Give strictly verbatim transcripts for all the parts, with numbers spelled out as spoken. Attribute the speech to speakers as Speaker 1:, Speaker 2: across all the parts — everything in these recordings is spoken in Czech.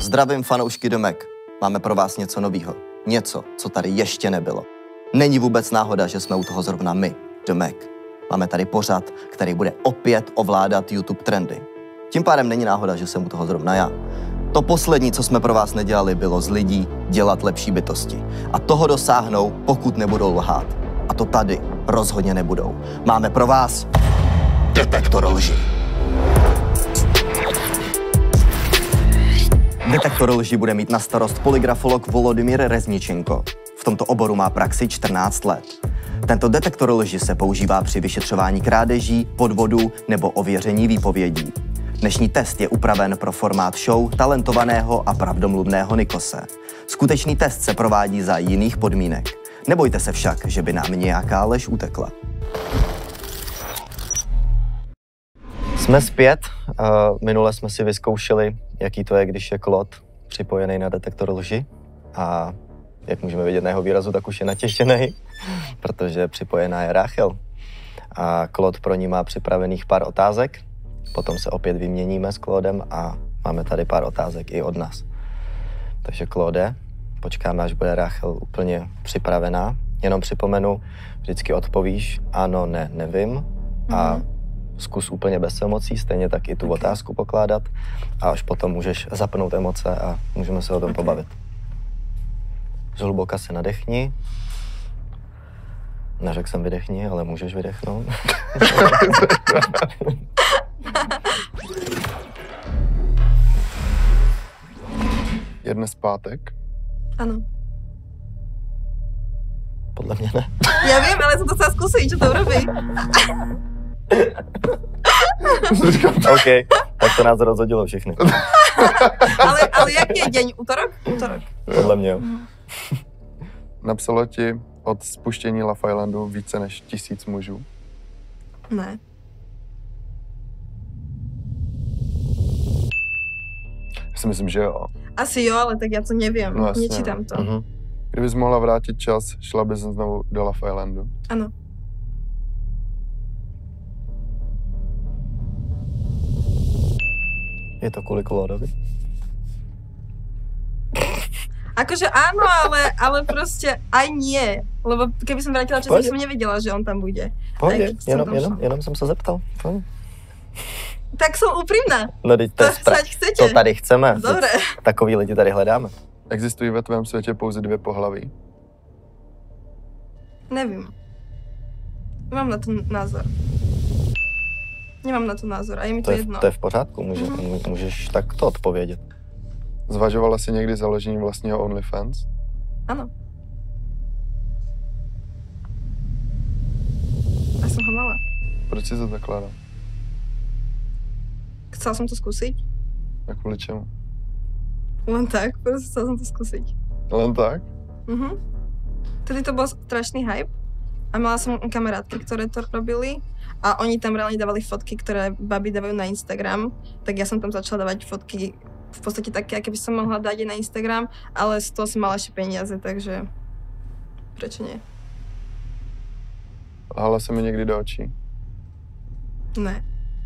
Speaker 1: Zdravím fanoušky Domek. Máme pro vás něco novýho. Něco, co tady ještě nebylo. Není vůbec náhoda, že jsme u toho zrovna my, Domek. Máme tady pořad, který bude opět ovládat YouTube trendy. Tím pádem není náhoda, že jsem u toho zrovna já. To poslední, co jsme pro vás nedělali, bylo z lidí dělat lepší bytosti. A toho dosáhnou, pokud nebudou lhát. A to tady rozhodně nebudou. Máme pro vás detektor lži. Detektor lži bude mít na starost polygrafolog Volodymyr Rezničenko. V tomto oboru má praxi čtrnáct let. Tento detektor lži se používá při vyšetřování krádeží, podvodů nebo ověření výpovědí. Dnešní test je upraven pro formát show talentovaného a pravdomluvného Nikose. Skutečný test se provádí za jiných podmínek. Nebojte se však, že by nám nějaká lež utekla. Jsme zpět. Minule jsme si vyzkoušeli, jaký to je, když je Klod připojený na detektor lži. A jak můžeme vidět na jeho výrazu, tak už je natěšený, protože připojená je Ráchel. A Klod pro ní má připravených pár otázek. Potom se opět vyměníme s Klodem a máme tady pár otázek i od nás. Takže Klode, počkáme, až bude Ráchel úplně připravená. Jenom připomenu, vždycky odpovíš ano, ne, nevím. A mm-hmm. zkus úplně bez emocí, stejně tak i tu okay. otázku pokládat. A až potom můžeš zapnout emoce a můžeme se o tom okay. pobavit. Zhluboka se nadechni. Neřekl jsem vydechni, ale můžeš vydechnout.
Speaker 2: Je dnes pátek?
Speaker 3: Ano.
Speaker 1: Podle mě ne.
Speaker 3: Já vím, ale jsem to chcela zkusit, čo to urobí.
Speaker 1: OK, tak to nás rozhodilo všechny.
Speaker 3: ale, ale jaký je deň? Útorok? Útorok.
Speaker 1: Podle mě jo.
Speaker 2: Napsalo ti od spuštění Love Islandu více než tisíc mužů?
Speaker 3: Ne.
Speaker 2: Já si myslím, že jo.
Speaker 3: Asi jo, ale tak já to nevím. No, nečítám to.
Speaker 2: Uh-huh. Kdybys mohla vrátit čas, šla bys znovu do Love Islandu?
Speaker 3: Ano.
Speaker 1: Je to kvůli Klodovi?
Speaker 3: Akože áno, ale, ale proste aj nie. Lebo keby som vrátila čas, tak som nevedela, že on tam bude.
Speaker 1: Pohodě, jenom, jenom, jenom jsem se zeptal. Pohodě.
Speaker 3: Tak som úprimná.
Speaker 1: No, teď to,
Speaker 3: to, chcete.
Speaker 1: to tady chceme.
Speaker 3: Dobre.
Speaker 1: Takový lidi tady hledáme.
Speaker 2: Existují ve tvém světě pouze dvě pohlaví?
Speaker 3: Nevím. Nemám na to názor. Nemám na to názor a je mi to,
Speaker 1: to je,
Speaker 3: jedno.
Speaker 1: To je v pořádku, může, mm-hmm. můžeš takto odpovědět.
Speaker 2: Zvažovala jsi někdy založení vlastního OnlyFans?
Speaker 3: Ano. Já jsem ho mala.
Speaker 2: Proč si to zakládal?
Speaker 3: Chcela som to skúsiť.
Speaker 2: A kvůli čemu?
Speaker 3: Len tak, proste chcela som to skúsiť.
Speaker 2: Len tak?
Speaker 3: Mhm. Tedy to bol strašný hype a mala som kamarátky, ktoré to robili a oni tam reálne dávali fotky, ktoré baby dávajú na Instagram, tak ja som tam začala dávať fotky v podstate také, aké by som mohla dať na Instagram, ale z toho som mala ešte peniaze, takže prečo nie?
Speaker 2: Lhala se mi někdy do očí?
Speaker 3: Ne.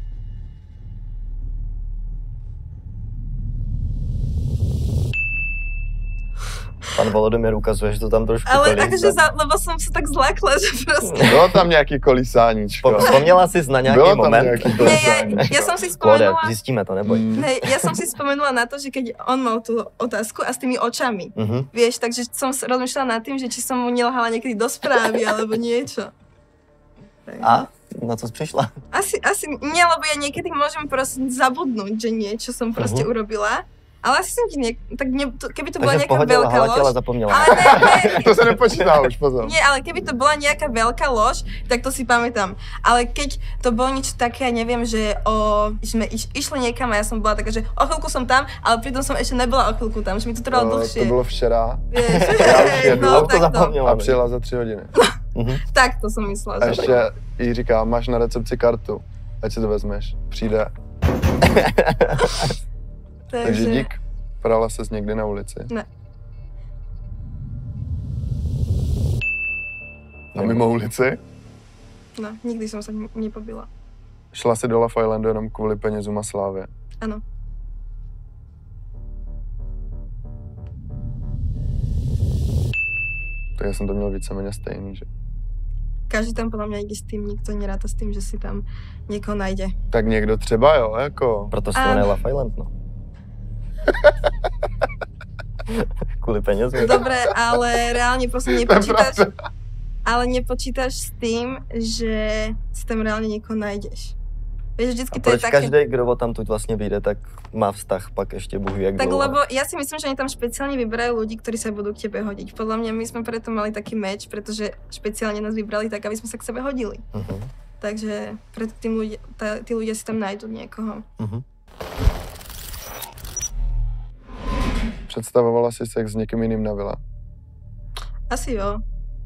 Speaker 1: Pan Volodymyr ukazuje, že to tam trošku
Speaker 3: ale
Speaker 1: kolí. Ale
Speaker 3: akože, lebo som sa tak zlákla, že proste...
Speaker 2: Bylo tam nějaký kolísáníčko.
Speaker 1: Vzpomněla jsi na nějaký
Speaker 2: Bylo
Speaker 1: moment?
Speaker 2: Nějaký
Speaker 3: ne, ja, ja som si spomenula...
Speaker 1: Klode, zjistíme to, neboj.
Speaker 3: Ne, ja som si spomenula na to, že keď on mal tú otázku a s tými očami,
Speaker 1: uh-huh.
Speaker 3: vieš, takže som rozmýšľala nad tým, že či som mu nelhala niekedy do správy, alebo niečo. Tak.
Speaker 1: A? Na co jsi přišla?
Speaker 3: Asi, asi nie, lebo ja niekedy môžem proste zabudnúť, že niečo som proste uh-huh. urobila. Ale asi som ti niek... Tak ne, to, keby to bola nejaká veľká lož...
Speaker 1: Ale zapomněla.
Speaker 3: Ale ne, ne.
Speaker 2: To se nepočítá už, pozor.
Speaker 3: Nie, ale keby to bola nejaká veľká lož, tak to si pamätám. Ale keď to bolo niečo také, neviem, že o... sme iš, išli niekam a ja som bola taká, že o chvíľku som tam, ale pritom som ešte nebola o chvíľku tam, že mi to trvalo
Speaker 2: no,
Speaker 3: dlhšie.
Speaker 2: To bylo včera.
Speaker 3: Vieš,
Speaker 2: já už jedu
Speaker 3: no,
Speaker 1: to zapomněla.
Speaker 2: A přijela za tři hodiny.
Speaker 1: uh-huh.
Speaker 3: Tak to som myslela.
Speaker 2: A ještě jí říká, máš na recepci kartu, ať si to vezmeš. Přijde.
Speaker 3: Takže,
Speaker 2: Takže dík. Prala ses někdy na ulici?
Speaker 3: Ne.
Speaker 2: A mimo ulici?
Speaker 3: No, nikdy som sa nepobila.
Speaker 2: Šla si do Love Islandu jenom kvůli penězům a slávě?
Speaker 3: Ano.
Speaker 2: Tak já jsem to měl víceméně stejný, že?
Speaker 3: Každý tam podle mě ide s tým, nikto neráta s tým, že si tam někoho najde.
Speaker 2: Tak někdo třeba jo, jako.
Speaker 1: Proto se to jmenuje Love Island, no. Kvůli penězům.
Speaker 3: Dobre, ale reálne proste nepočítaš, ale nepočítaš s tým, že si tam reálne niekoho nájdeš. Vieš, vždycky
Speaker 1: A
Speaker 3: to je
Speaker 1: proč
Speaker 3: také...
Speaker 1: každý, kdo o tam tuď vlastně vyjde, tak má vztah pak ještě Bůh ví jak
Speaker 3: Tak
Speaker 1: dlouho.
Speaker 3: lebo ja si myslím, že oni tam špeciálne vyberajú ľudí, ktorí sa budú k tebe hodiť. Podľa mňa my sme preto mali taký meč, pretože špeciálne nás vybrali tak, aby sme sa k sebe hodili.
Speaker 1: Uh-huh.
Speaker 3: Takže preto tým ľudia, tá, tí ľudia si tam nájdú niekoho.
Speaker 1: Uh-huh.
Speaker 2: Představovala si sex s někým jiným na vile?
Speaker 3: Asi jo.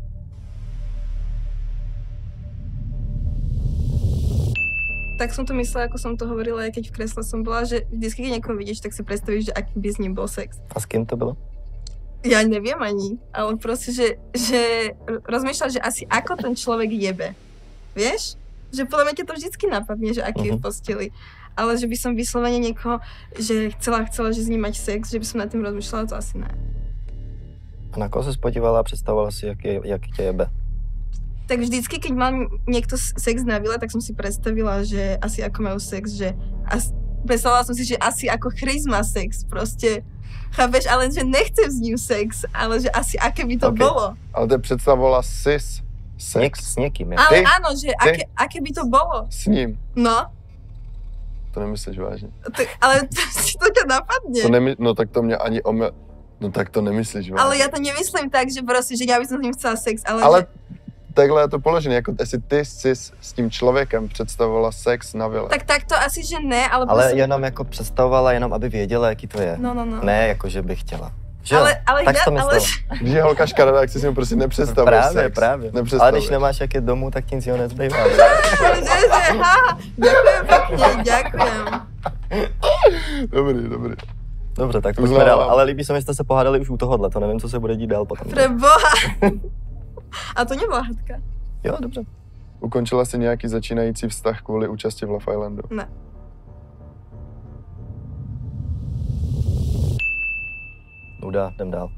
Speaker 3: Tak som to myslela, ako som to hovorila, aj keď v kresle som bola, že vždycky, keď niekoho vidíš, tak si predstavíš, že aký by s ním bol sex.
Speaker 1: A s kým to bylo?
Speaker 3: Ja neviem ani, ale proste, že, že rozmýšľam, že asi ako ten človek jebe. Vieš? Že podľa mňa ťa to vždycky napadne, že aký uh-huh. je v posteli. Ale že by som vyslovene niekoho, že chcela, chcela, že s ním mať sex, že by som nad tým rozmýšľala, to asi ne.
Speaker 1: A na koho se podívala a představovala si, jak, je, jak tě jebe?
Speaker 3: Tak vždycky, keď mal niekto sex na vile, tak som si predstavila, že asi ako majú sex, že as, predstavila som si, že asi ako Chris má sex, proste, chápeš, ale že nechcem s ním sex, ale že asi aké by to
Speaker 1: Okay.
Speaker 3: bolo.
Speaker 2: Ale to představovala sis
Speaker 1: S, něk,
Speaker 2: sex
Speaker 1: s někým, je.
Speaker 3: Ale
Speaker 2: Ty?
Speaker 3: áno, že aké, aké by to bolo.
Speaker 2: s ním.
Speaker 3: No,
Speaker 2: To nemyslíš vážně.
Speaker 3: tak, ale to ťa napadne.
Speaker 2: To nemy, no tak to mě ani omyl... No tak to nemyslíš vážně.
Speaker 3: Ale ja to nemyslím tak, že proste, že ja by som s ním chcela sex, ale,
Speaker 2: Ale
Speaker 3: že,
Speaker 2: takhle je to položené, jako jestli ty jsi s tím člověkem představovala sex na vile.
Speaker 3: tak tak to asi, že ne, ale,
Speaker 1: Ale
Speaker 3: proste,
Speaker 1: jenom jako představovala, jenom aby věděla, jaký to je.
Speaker 3: no, no, no.
Speaker 1: Ne, jako že by chtěla. Že jo?
Speaker 3: ale, ale,
Speaker 1: tak
Speaker 3: ja,
Speaker 1: to
Speaker 3: ale,
Speaker 1: myslela.
Speaker 2: Když je holka škaredá, tak si s ním prostě nepředstavuješ
Speaker 1: Právě,
Speaker 2: sex.
Speaker 1: právě. Ale
Speaker 2: Nepředstavuješ.
Speaker 1: když nemáš jak je domů, tak ti nic jiného nezbývá.
Speaker 3: že, že, ha, ďakujem pekne, ďakujem.
Speaker 2: Dobrý, dobrý.
Speaker 1: Dobře, tak pojďme dál. Ale líbí se mi, že jste se pohádali už u tohohle, to nevím, co se bude dít dál potom.
Speaker 3: Pre Boha. A to nebola hádka.
Speaker 1: Jo, dobře.
Speaker 2: Ukončila jsi nějaký začínající vztah kvůli účasti v Love Islandu?
Speaker 3: Ne.
Speaker 1: Nuda, jdem dál.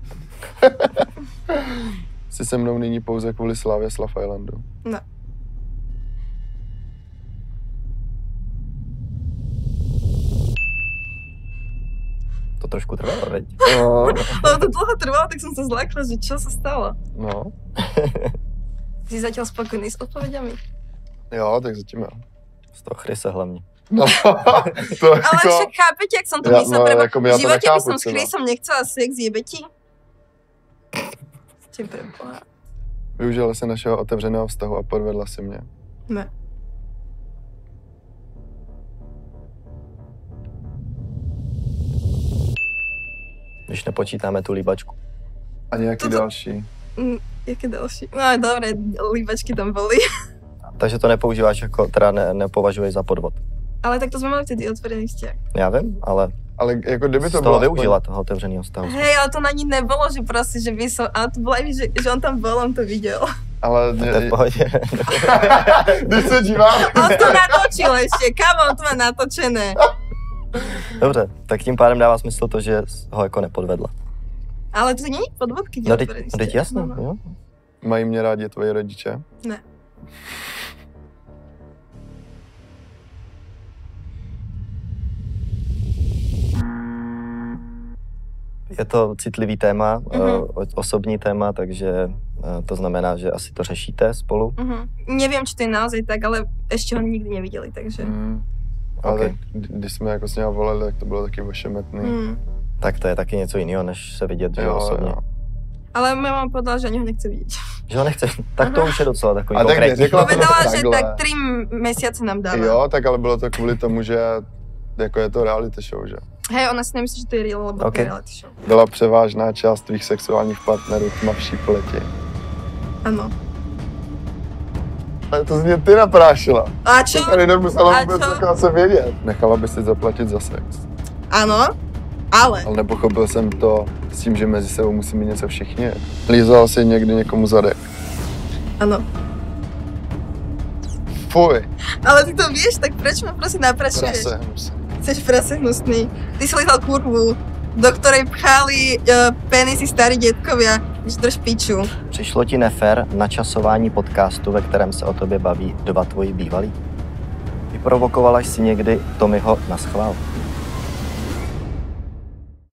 Speaker 2: Jsi se mnou nyní pouze kvůli slávě z Love Islandu?
Speaker 3: Ne.
Speaker 1: To trošku trvalo, veď?
Speaker 2: No.
Speaker 3: Lebo to dlho trvalo, tak som sa zlákla, že čo sa stalo.
Speaker 2: No.
Speaker 3: Si zatiaľ spokojný s odpovediami?
Speaker 2: Jo, tak zatím jo.
Speaker 1: Z toho Chryse hlavně.
Speaker 2: No, to
Speaker 3: Ale
Speaker 2: jako...
Speaker 3: však chápete, jak som to
Speaker 2: Ja-
Speaker 3: myslela?
Speaker 2: no,
Speaker 3: Preba,
Speaker 2: ako ja
Speaker 3: v
Speaker 2: to
Speaker 3: živote by
Speaker 2: nechápu
Speaker 3: som s
Speaker 2: třeba.
Speaker 3: Chrisom nechcela sex, jebe ti? Ste pre Boha.
Speaker 2: Využila se našeho otevřeného vztahu a podvedla si mě.
Speaker 3: Ne.
Speaker 1: Když nepočítáme tu líbačku.
Speaker 2: A nějaký
Speaker 3: Toto-
Speaker 2: další.
Speaker 3: Mm, jaké další? No dobre, líbačky tam boli.
Speaker 1: Takže to nepoužíváš jako, teda ne, nepovažuješ za podvod.
Speaker 3: Ale tak to sme mali vtedy otvorený vzťah.
Speaker 1: Já vím, ale
Speaker 2: Ale jako kdyby
Speaker 1: z
Speaker 2: to
Speaker 1: toho
Speaker 2: bylo
Speaker 1: využila toho otevřeného vztahu.
Speaker 3: Hej, ale to na ní nebolo, že proste, že by som... Ale to bolo aj, že, že on tam bol, on to videl.
Speaker 2: Ale
Speaker 1: To je v pohodě.
Speaker 2: když se dívám,
Speaker 3: On to natočil ešte, kam on to má natočené.
Speaker 1: Dobře, tak tím pádem dává smysl to, že ho jako nepodvedla.
Speaker 3: Ale to není podvodky.
Speaker 1: No teď, no, teď jasno,
Speaker 3: No, no.
Speaker 1: jo?
Speaker 2: mají mě rádi tvoji rodiče?
Speaker 3: Ne.
Speaker 1: Je to citlivý téma,
Speaker 3: Mhm.
Speaker 1: uh, osobní téma, takže uh, to znamená, že asi to řešíte spolu.
Speaker 3: Uh-huh. Neviem, či to je naozaj tak, ale ešte ho nikdy nevideli, takže...
Speaker 2: Mm. Ale
Speaker 1: Ok.
Speaker 2: tak, když jsme jako s něho volali, tak to bylo taky ošemetný.
Speaker 3: Mm.
Speaker 1: Tak to je taky něco jiného, než se vidět, že jo,
Speaker 2: Jo,
Speaker 1: osobně.
Speaker 2: jo.
Speaker 3: Ale moja mama povedala, že ani ho nechce vidieť.
Speaker 1: Že ho nechce, tak to už je docela takový
Speaker 2: A tak
Speaker 1: konkrétní.
Speaker 2: neřekla to
Speaker 3: Povedala, že
Speaker 2: takhle.
Speaker 3: tak tri mesiace nám dáva.
Speaker 2: Jo, tak ale bylo to kvůli tomu, že jako je to reality show, že?
Speaker 3: Hej, ona si nemyslí, že to je real, lebo
Speaker 1: Ok.
Speaker 3: to je reality show.
Speaker 2: Byla převážná část tvých sexuálních partnerů tmavší pleti.
Speaker 3: Áno.
Speaker 2: Ale to z mě ty naprášila.
Speaker 3: A čo?
Speaker 2: To tady nemusela
Speaker 3: A
Speaker 2: vůbec
Speaker 3: čo?
Speaker 2: dokonce vědět. Nechala by si zaplatit za sex.
Speaker 3: Áno, ale...
Speaker 2: Ale nepochopil jsem to s tím, že mezi sebou musí mít něco všichni. Lízal si někdy někomu zadek.
Speaker 3: Áno.
Speaker 2: Fuj.
Speaker 3: Ale ty to vieš, tak prečo ma prosím naprašuješ?
Speaker 2: Prase hnusný.
Speaker 3: Chceš prase hnusný. Ty si lízal kurvu, do ktorej pchali uh, penisy starí detkovia. Drž píču.
Speaker 1: Přišlo ti nefér načasování podcastu, ve kterém se o tobě baví dva tvoji bývalí? Vyprovokovala jsi někdy Tommyho naschvál?